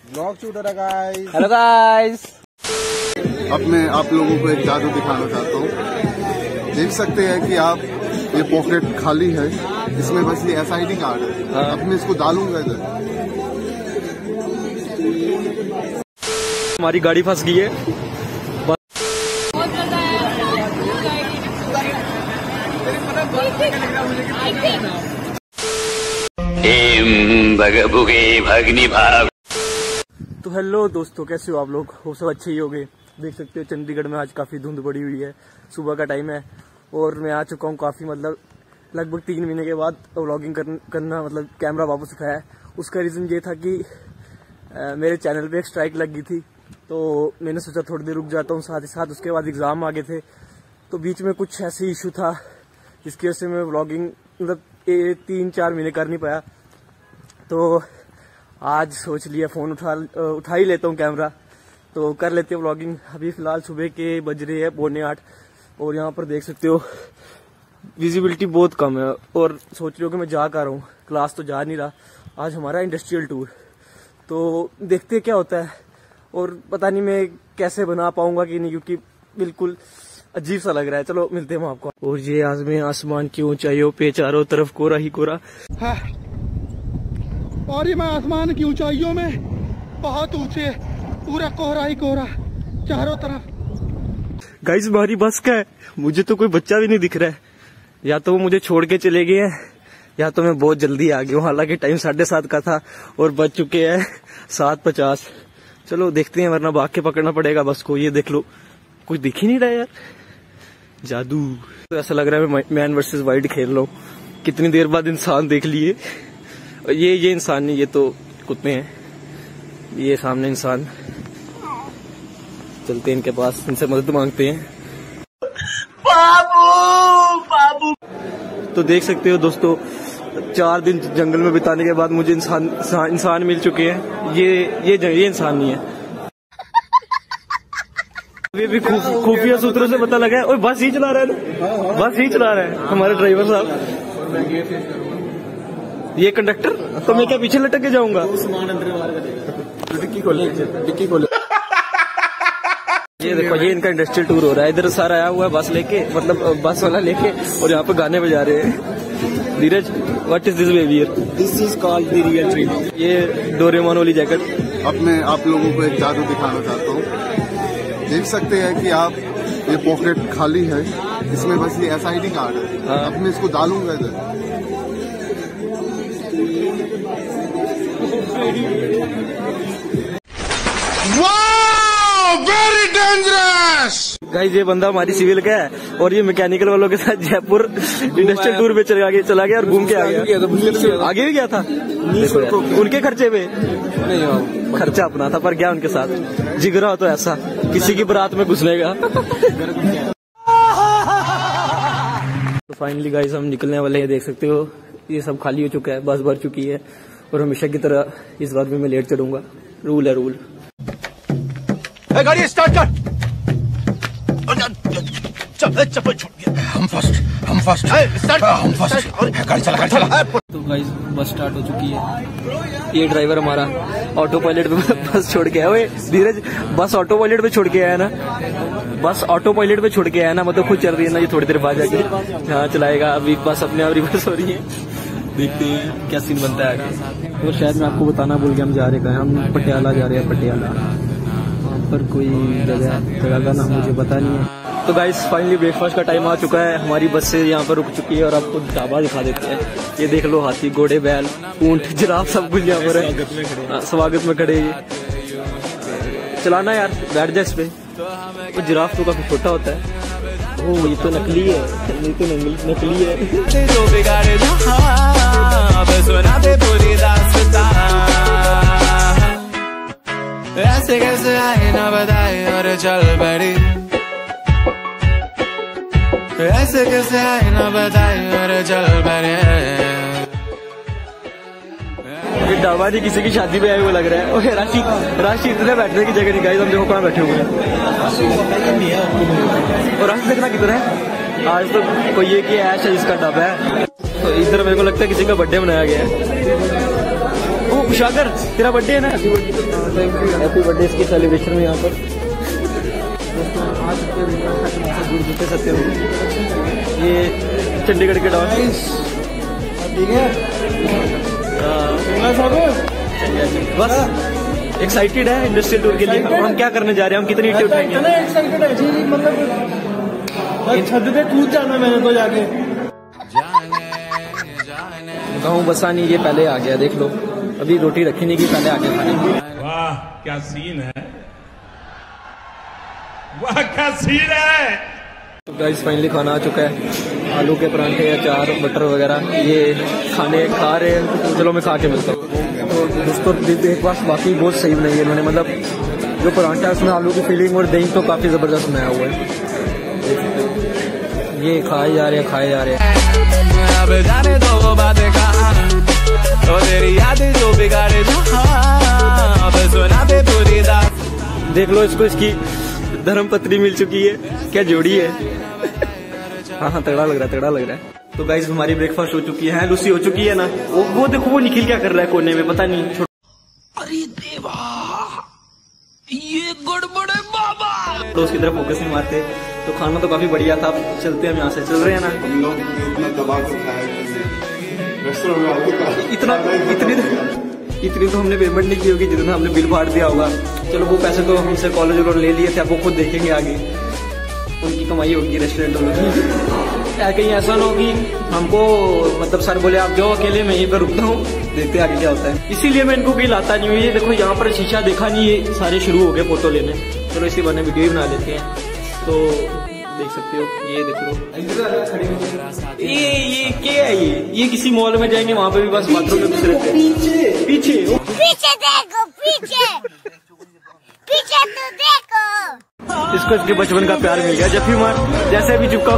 Blog shooter है guys. Hello guys. अब मैं आप लोगों को एक जादू दिखाना चाहता हूँ। देख सकते हैं कि आप ये पॉकेट खाली है, इसमें बस ये SID कार्ड है। अब मैं इसको डालूंगा इधर। हमारी गाड़ी फंस गई है। भगनी भाग। तो हेलो दोस्तों, कैसे हो आप लोग? हो सब अच्छे ही होंगे। देख सकते हो चंडीगढ़ में आज काफी धुंध पड़ी हुई है। सुबह का टाइम है और मैं आ चुका हूँ काफी लगभग 3 महीने के बाद व्लॉगिंग करना कैमरा वापस उठाया है। उसका रीजन ये था कि मेरे चैनल पे एक स्ट्राइक लग गई थी, तो मैंने सोचा थोड़ी देर रुक जाता हूँ। साथ ही साथ उसके बाद एग्जाम आ गए थे, तो बीच में कुछ ऐसे इशू था जिसकी वजह से मैं व्लॉगिंग 3-4 महीने कर नहीं पाया। तो आज सोच लिया फोन उठा ही लेता हूँ कैमरा, तो कर लेते हैं व्लॉगिंग। अभी फिलहाल सुबह के बज रहे हैं 7:45 और यहाँ पर देख सकते हो विजिबिलिटी बहुत कम है और सोच रहे हो कि मैं जा कर रहा हूँ। क्लास तो जा नहीं रहा। आज हमारा इंडस्ट्रियल टूर, तो देखते क्या होता है और पता नहीं मैं कैसे बना पाऊंगा कि नहीं, क्योंकि बिल्कुल अजीब सा लग रहा है। चलो मिलते हैं हम आपको। और ये आज में आसमान की ऊंचाइयों पे चारों तरफ कोहरा ही कोहरा है और ये मैं आसमान की ऊंचाइयों में बहुत ऊंचे, पूरा कोहरा ही कोहरा चारों तरफ। गाइस हमारी बस का है, मुझे तो कोई बच्चा भी नहीं दिख रहा है। या तो वो मुझे छोड़ के चले गए हैं या तो मैं बहुत जल्दी आ गया हूँ। हालांकि टाइम 7:30 का था और बज चुके हैं 7:50। चलो देखते हैं, वरना भाग के पकड़ना पड़ेगा बस को। ये देख लो, कुछ दिख ही नहीं रहा यार। जादू। तो ऐसा लग रहा है मैं मैन वर्सेस वाइल्ड खेल रहा हूँ। कितनी देर बाद इंसान देख लिए। ये इंसान नहीं, ये तो कुत्ते हैं। ये सामने इंसान। चलते हैं इनके पास, इनसे मदद मांगते हैं। बाबू। तो देख सकते हो दोस्तों, 4 दिन जंगल में बिताने के बाद मुझे इंसान मिल चुके हैं। ये इंसान नहीं है। अभी भी खुफिया सूत्रों से पता लगा है। और बस ही चला रहा है ना, बस ही चला रहा है हमारे ड्राइवर साहब। ये कंडक्टर, तो मैं क्या पीछे लटक के जाऊंगा? डिक्की खोले। ये देखो, ये इनका इंडस्ट्रियल टूर हो रहा है। इधर सारा आया हुआ है बस लेके, बस वाला लेके, और यहाँ पे गाने बजा रहे हैं। Dheeraj, what is this behaviour? This is called the real train. ये डोरेमोन वाली जैकेट। अब मैं आप लोगों को एक जादू दिखाना चाहता हूँ। देख सकते हैं कि आप ये पॉकेट खाली है, इसमें बस ये SID कार्ड है। अब मैं इसको डालूंगा इधर। Very dangerous. गाइस ये बंदा हमारी सिविल का है और ये मैकेनिकल वालों के साथ जयपुर इंडस्ट्रियल टूर पे चला गया और घूम के आ गया। आगे भी गया था उनके खर्चे पे। नहीं, खर्चा अपना था, पर गया उनके साथ। जिगरा हो तो ऐसा किसी की बारात में घुसने का। तो फाइनली गाइस हम निकलने वाले हैं। देख सकते हो ये सब खाली हो चुका है, बस भर चुकी है और हमेशा की तरह इस बार भी मैं लेट चढ़ूंगा। रूल है रूल। गाड़ी स्टार्ट कर। चप्पल छूट गया। हम फर्स्ट। गाड़ी चला। तो गाइस बस स्टार्ट हो चुकी है। ये ड्राइवर हमारा ऑटो पायलट पे बस छोड़ के आया। ओए धीरज, बस ऑटो पायलट पे छोड़ के आया ना, बस ऑटो पायलट पे छोड़ के आया ना। मतलब खुद चल रही है ना, ये थोड़ी देर बाद जाके हाँ चलाएगा। अभी बस अपने आप रिवर्स हो रही है। देखते हैं क्या सीन बनता है आगे। और शायद मैं आपको बताना भूल गया, हम जा रहे हैं, हम पटियाला जा रहे हैं। पटियाला वहाँ पर कोई जगह का नाम मुझे पता नहीं है। तो गाइस फाइनली ब्रेकफास्ट का टाइम आ चुका है। हमारी बस से यहाँ पर रुक चुकी है और आपको ढाबा दिखा देते हैं। ये देख लो, हाथी, घोड़े, बैल, ऊंट, जिराफ सब कुछ यहाँ पर है। स्वागत में खड़े। चलाना यार, बैठ जा इस पे। वो जिराफ तो काफी छोटा होता है। ओह ये तो नकली है, ये तो नकली है। ऐसे कैसे आए ना बताए और चल बड़ी। ऐसे कैसे आए ना बताए और चल बड़े। ये ढाबा नहीं, किसी की शादी में आए हुए लग रहा है। ओए राशि इतने बैठने की जगह नहीं। गाइस हम देखो कहाँ बैठे हुए हैं। और राशि देखना किधर है। आज तो कोई ये कि ऐश है इसका ढाबा है। तो इधर मेरे को लगता है किसी का बर्थडे मनाया गया है। कुशागर तेरा बर्थडे है ना, हैप्पी बर्थडे इसकी सेलिब्रेशन में यहाँ पर दूर जूते सकते हो। ये चंडीगढ़ के डॉन ठीक है बस एक्साइटेड है इंडस्ट्रियल टूर के लिए। हम क्या करने जा रहे हैं, हम कितनी ईंटें उठाएंगे? एक्साइटेड है जी, मतलब छत पे कूद जाना मैंने तो जाके। गाँव बसा नहीं, ये पहले आ गया देख लो, अभी रोटी रखी नहीं की पहले आके खाने। वाह क्या सीन है, वाह क्या सीन है। तो गाइस फाइनली खाना आ चुका है, आलू के परांठे, अचार, बटर वगैरह ये खाने खा रहे हैं। तो चलो मैं खा के मिलता हूँ। तो दोस्तों ब्रेकफास्ट बाकी बहुत सही बनाई है इन्होंने, मतलब जो परांठा है उसमें आलू की फीलिंग और दही तो काफ़ी ज़बरदस्त बनाया हुआ है। ये खाए जा रहे हैं, खाए जा रहे हैं। देख लो इसको, इसकी धर्म पत्नी मिल चुकी है, क्या जोड़ी है। हाँ तगड़ा लग रहा है, तगड़ा लग रहा है। तो गाइस हमारी ब्रेकफास्ट हो चुकी है, लूसी हो चुकी है ना। वो देखो वो निखिल क्या कर रहा है कोने में, पता नहीं। अरे देवा ये गड़बड़ है बाबा। तो उसकी तरफ फोकस नहीं मारते। तो खाना तो काफी बढ़िया था, चलते हैं यहाँ से, चल रहे हैं ना। हम लोग इतना दबा के खाए, इतनी तो हमने पेमेंट नहीं की होगी जितना हमने बिल फाड़ दिया होगा। चलो वो पैसे तो हमसे कॉलेज वालों ले लिए थे, अब वो खुद देखेंगे आगे, उनकी कमाई होगी रेस्टोरेंट वालों की। कहीं ऐसा ना हो कि हमको मतलब सर बोले आप जाओ अकेले, मैं यहीं पर रुकता हूँ, देखते आगे क्या होता है। इसीलिए मैं इनको कहीं लाता नहीं हूँ। ये देखो यहाँ पर शीशा देखा नहीं, ये सारे शुरू हो गए फोटो लेने। चलो इसी बने वीडियो बना लेते हैं। तो देख सकते हो, ये देखो ये क्या है, ये किसी मॉल में जाएंगे वहाँ पे भी बस बाथरूम में घुस रहते हैं। पीछे देखो, पीछे तो देखो। इसको इसके बचपन का प्यार मिल गया, जब भी मार जैसे भी चुपका।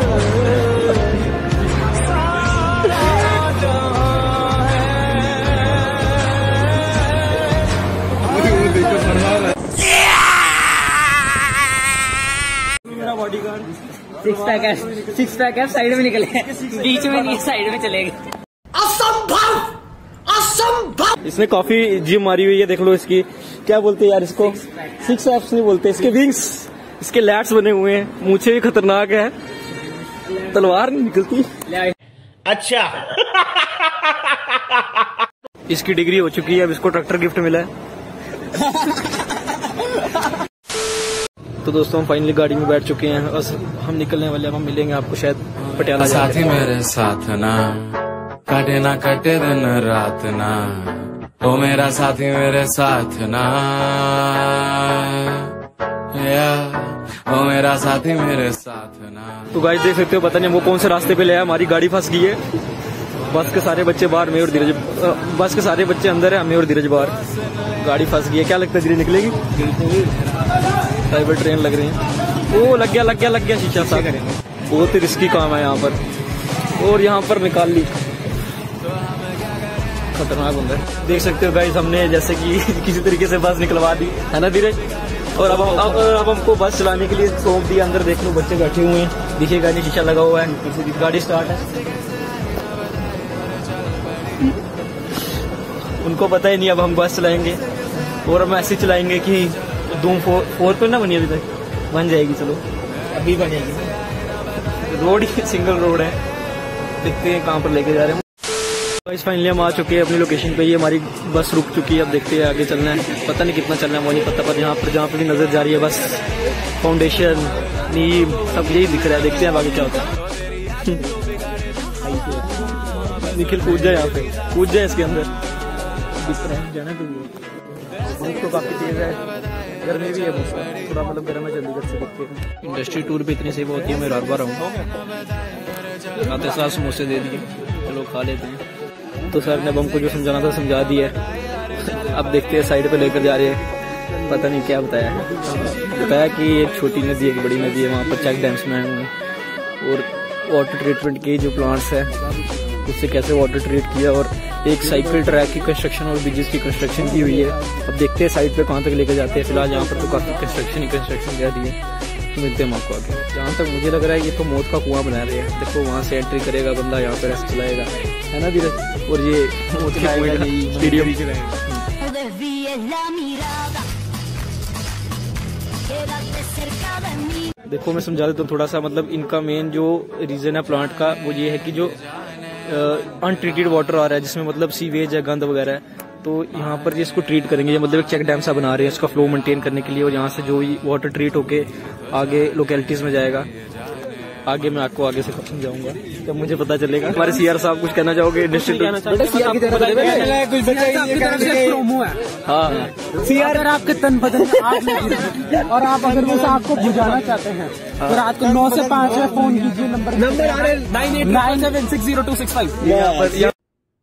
मेरा बॉडीगार्ड सिक्स पैक है, साइड में निकले, बीच में नहीं, साइड में चलेंगे। असंभव, असंभव। इसने काफी जिम मारी हुई है, देख लो इसकी क्या बोलते हैं यार इसको, सिक्स एप्स नहीं बोलते, इसके विंग्स, इसके लैट्स बने हुए हैं, मूछें भी खतरनाक है, तलवार नहीं निकलती। अच्छा इसकी डिग्री हो चुकी है, अब इसको ट्रैक्टर गिफ्ट मिला है। तो दोस्तों हम फाइनली गाड़ी में बैठ चुके हैं, बस हम निकलने वाले हैं। हम मिलेंगे आपको शायद पटियाला। साथी मेरे साथ ना कटे ना कटे दिन रात ना, ओ मेरा साथी मेरे साथ ना, ओ मेरा साथी मेरे साथ ना। तो गाइस देख सकते हो, पता नहीं वो कौन से रास्ते पे ले आया, हमारी गाड़ी फंस गई है। बस के सारे बच्चे बाहर, मैं और धीरज, बस के सारे बच्चे अंदर है, मैं और धीरज बाहर। गाड़ी फंस गई है, क्या लगता है धीरज निकलेगी? प्राइवेट ट्रेन लग रही है। ओ लग गया शीशा साफ। बहुत ही रिस्की काम है यहाँ पर, और यहाँ पर निकाल ली, खतरनाक बंदा है। देख सकते हो गाइस, हमने जैसे कि किसी तरीके से बस निकलवा दी है ना धीरज, और अब हमको बस चलाने के लिए सौंप दिया। अंदर देख लो बच्चे बैठे हुए हैं, दिखेगा नहीं शीशा लगा हुआ है, गाड़ी स्टार्ट है। उनको पता ही नहीं अब हम बस चलाएंगे, और हम ऐसे चलाएंगे कि धूम फोर पे ना बनी, अभी तक बन जाएगी। चलो अभी बनेगी, रोड ही सिंगल रोड है, देखते हैं कहाँ पर लेके जा रहे हैं। गाइस फाइनली हम आ चुके हैं अपनी लोकेशन पे, ये हमारी बस रुक चुकी है। अब देखते हैं आगे चलना है, पता नहीं कितना चलना है वो नहीं पता, पर यहाँ पर जहाँ पे भी नजर जा रही है बस फाउंडेशन नीम सब यही दिख रहा है। देखते हैं आगे क्या होता है। निखिल कूद जाए, यहाँ पे कूद जाए, इसके अंदर दिख रहा है जाना। धूप तो काफी तेज है, गर्मी भी है, थोड़ा मतलब गर्म है चंडीगढ़ से देखते हैं। इंडस्ट्री टूर पे इतनी सेफ होती है, मैं रात बार आऊँगा। आते साथ समोसे दे दिए, चलो खा लेते हैं। तो सर ने हमको जो समझाना था समझा दिया है। अब देखते हैं साइड पे लेकर जा रहे हैं, पता नहीं क्या बताया है। बताया कि एक छोटी नदी एक बड़ी नदी है, वहाँ पर चेक डैम्स में आए हुए हैं, और वाटर ट्रीटमेंट के जो प्लांट्स है उससे कैसे वाटर ट्रीट किया, और एक साइकिल ट्रैक की कंस्ट्रक्शन और ब्रिजेस की कंस्ट्रक्शन की हुई है। अब देखते हैं साइड पे कहाँ तक लेकर जाते हैं। फिलहाल यहाँ पर तो काफी कंस्ट्रक्शन ही कंस्ट्रक्शन रह रही है। तो मिलते हैं आपको आगे। जहाँ तक मुझे लग रहा है ये तो मौत का कुआं बना रहे हैं। देखो वहाँ से एंट्री करेगा बंदा, यहाँ पे रेस्ट चलाएगा, है ना धीरज, और ये मौत का स्टेडियम। देखो मैं समझा देता हूँ थोड़ा सा, मतलब इनका मेन जो रीजन है प्लांट का वो ये है कि जो अनट्रीटेड वाटर आ रहा है, जिसमें मतलब सीवेज है, गंद वगैरह है, तो यहाँ पर ये इसको ट्रीट करेंगे। ये मतलब एक चेक डैम सा बना रहे हैं इसका फ्लो मेंटेन करने के लिए, और यहाँ से जो वाटर ट्रीट होके आगे लोकेलिटीज में जाएगा। आगे मैं आपको आगे से समझाऊंगा जब मुझे पता चलेगा। हमारे सीआर साहब कुछ कहना चाहोगे? हाँ सीआर आपके तन बदन और आप अगर वो आपको बुझाना चाहते हैं तो रात को 9 से 5 में फोन कीजिए। नंबर आ रहे 98976025।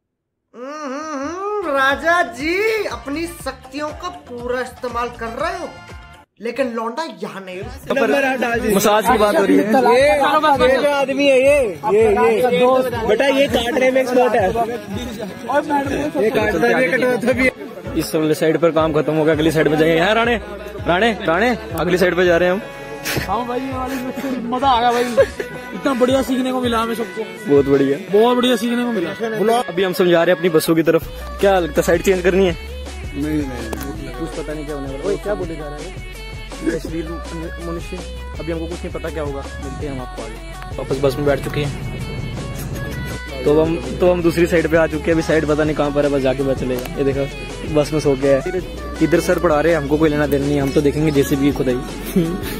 राजा जी अपनी शक्तियों का पूरा इस्तेमाल कर रहे हो, लेकिन लौंडा यहाँ नहीं। मसाज की बात हो रही है। ये आदमी है ये दोस्त बेटा, ये काटने में एक्सपर्ट है। ये काटता भी कटवाता भी। इस वाले साइड पर काम खत्म हो गया, अगली साइड पे जाएंगे। यहाँ राणे राणे राणे अगली साइड पे जा रहे हैं हम। हाँ भाई ये वाली मजा आ गया भाई, इतना बढ़िया सीखने को मिला हमें सबको, बहुत बढ़िया, बहुत बढ़िया सीखने को मिला। अभी हम समझा रहे हैं अपनी बसों की तरफ। क्या लगता है साइड चेंज करनी है? नहीं कुछ पता नहीं क्या होने वाला। क्या बोले जा रहे हैं मनुष्य, अभी हमको कुछ नहीं पता क्या होगा। मिलते हैं हम आपको आगे। वापस बस में बैठ चुके हैं, तो हम दूसरी साइड पे आ चुके हैं। अभी साइड पता नहीं कहाँ पर है, बस जाके पता चलेगा। ये देखो बस में सो गया है। इधर सर पढ़ा रहे हैं, हमको कोई लेना देना नहीं, हम तो देखेंगे जेसीबी खुदाई।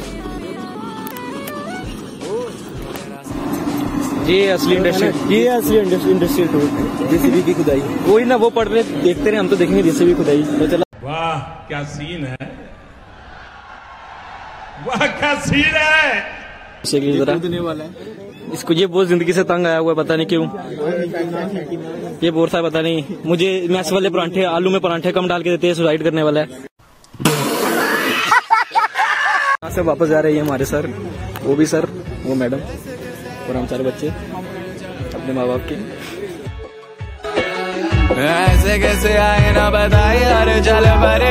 ये असली इंडस्ट्रियल टूर, जेसीबी की खुदाई। कोई ना वो पढ़ रहे देखते रहे, हम तो देखेंगे जेसीबी खुदाई। तो चला, वाह क्या सीन है, वाह क्या सीन है। वाला है इसको, ये बहुत जिंदगी से तंग आया हुआ है, पता नहीं क्यों। ये बोल रहा है पता नहीं, मुझे मैस वाले परांठे, आलू में परांठे कम डाल के देते हैं, सुसाइड करने वाला है। यहाँ से वापस जा रहे हैं हमारे सर, वो भी सर, वो मैडम, और हम सारे बच्चे अपने माँ बाप के। ऐसे कैसे आए ना बताए यार, चल बरे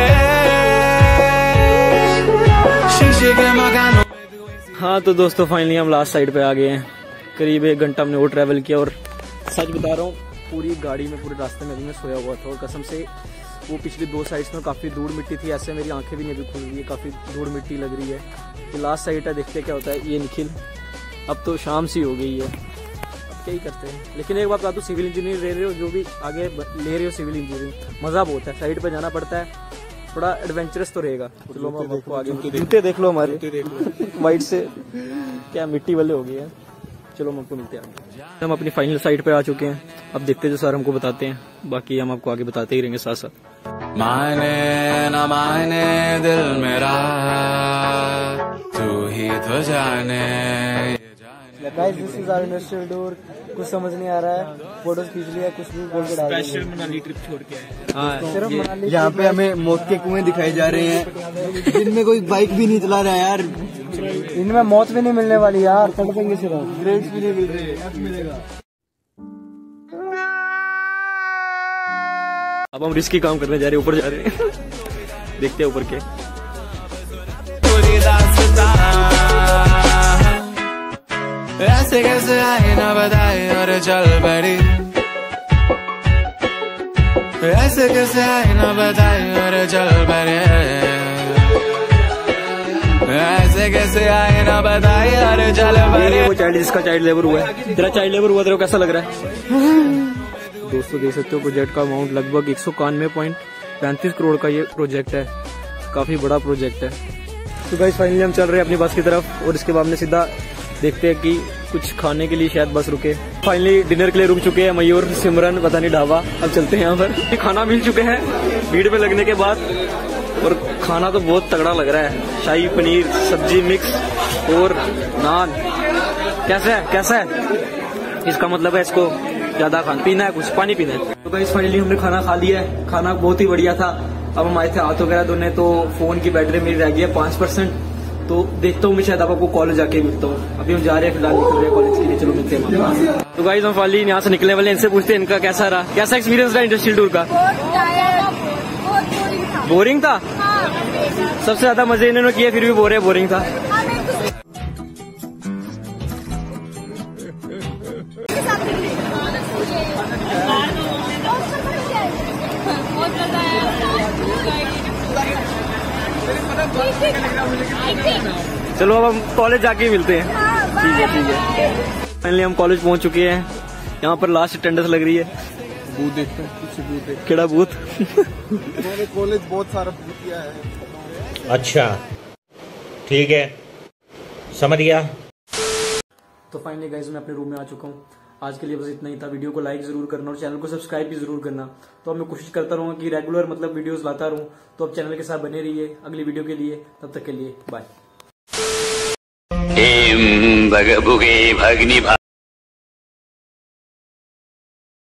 शीशे के मकान। हाँ तो दोस्तों फाइनली हम लास्ट साइड पे आ गए हैं। करीब 1 घंटा हमने वो ट्रैवल किया, और सच बता रहा हूँ पूरी गाड़ी में, पूरे रास्ते में अभी मैं सोया हुआ था, और कसम से वो पिछली 2 साइड्स में काफ़ी धूल मिट्टी थी। ऐसे मेरी आंखें भी नहीं अभी खुल रही है, काफ़ी धूल मिट्टी लग रही है। ये लास्ट साइड है, देखते क्या होता है। ये निखिल, अब तो शाम सी हो गई है, अब क्या ही करते हैं। लेकिन एक बात बता दूं, सिविल इंजीनियरिंग ले रहे हो, जो भी आगे ले रहे हो सिविल इंजीनियरिंग, मज़ा बहुत है। साइड पे जाना पड़ता है, थोड़ा एडवेंचरस तो रहेगा। चलो हम आपको आगे जूते देख लो हमारे वाइट से क्या मिट्टी वाले हो गए हैं। चलो हम आपको मिलते हैं। हम अपनी फाइनल साइड पे आ चुके हैं, अब देखते हैं जो सर हमको बताते हैं, बाकी हम आपको आगे बताते ही रहेंगे साथ साथ। माने न माने दिल मेरा, तू ही तो जाने। Guys this is our industrial tour. कुछ समझ नहीं आ रहा है, फोटोज खींच लिया, कुछ भी बोल के डाल दिया। स्पेशल मनाली ट्रिप छोड़ के आए। सिर्फ मनाली। यहाँ पे हमें मौत के कुएं दिखाए जा रहे हैं, जिनमें कोई बाइक भी नहीं चला रहा है यार। इनमें मौत भी नहीं मिलने वाली यार, तड़पेंगे सिर्फ। ग्रेड्स भी नहीं मिल रहे, अब मिलेगा। अब हम रिस्की काम करने जा रहे हैं, ऊपर जा रहे हैं। देखते हैं ऊपर के। ऐसे कैसे आए ना बताए और चल बड़ी, ऐसे कैसे आए ना बताए और चल बड़े, ऐसे कैसे आए ना बताए और चल बड़े। वो चाइल्ड, जिसका चाइल्ड लेबर हुआ है, तेरा चाइल्ड लेबर हुआ, तेरे को कैसा लग रहा है? दोस्तों देख सकते हो प्रोजेक्ट का अमाउंट लगभग 191.35 करोड़ का ये प्रोजेक्ट है, काफी बड़ा प्रोजेक्ट है। तो गाइस फाइनली हम चल रहे हैं अपनी बस की तरफ, और इसके बाद हमने सीधा देखते हैं कि कुछ खाने के लिए शायद बस रुके। फाइनली डिनर के लिए रुक चुके हैं मयूर, सिमरन, पता नहीं ढाबा। अब चलते हैं यहाँ पर। खाना मिल चुके हैं भीड़ में लगने के बाद, और खाना तो बहुत तगड़ा लग रहा है। शाही पनीर, सब्जी मिक्स और नान। कैसा है? इसका मतलब है इसको ज्यादा पीना है, कुछ पानी पीना है। तो गाइस फाइनली हमने खाना खा लिया है, खाना बहुत ही बढ़िया था। अब हम आए थे हाथ वगैरह धोने, तो फोन की बैटरी मेरी रह गई है 5%, तो देखता हूँ मैं शायद आपको कॉलेज जाके मिलता हूँ। अभी हम जा रहे हैं, फिलहाल निकल रहे हैं कॉलेज के लिए। चलो मिलते हैं। तो गाइस हम फाइनली यहाँ से निकलने वाले, इनसे पूछते हैं इनका कैसा रहा, कैसा एक्सपीरियंस रहा इंडस्ट्रियल टूर का। बोरिंग था। सबसे ज्यादा मजे इन्होंने किए, फिर भी बोरिंग था। चलो अब हम कॉलेज जाके मिलते हैं। ठीक है। फाइनली हम कॉलेज पहुंच चुके हैं। यहाँ पर लास्ट अटेंडेंस लग रही है। बूथ देखते हैं, पीछे बूथ देखते केड़ा बूथ? हमारे कॉलेज बहुत सारा बूथ किया है। अच्छा ठीक है, समझ गया। तो फाइनली गाइस मैं अपने रूम में आ चुका हूँ। आज के लिए बस इतना ही था। वीडियो को लाइक जरूर करना और चैनल को सब्सक्राइब भी जरूर करना। तो अब मैं कोशिश करता रहूंगा कि रेगुलर मतलब वीडियोस लाता रहूं। तो अब चैनल के साथ बने रहिए अगली वीडियो के लिए। तब तक के लिए बाय। भगभुगे भग्नि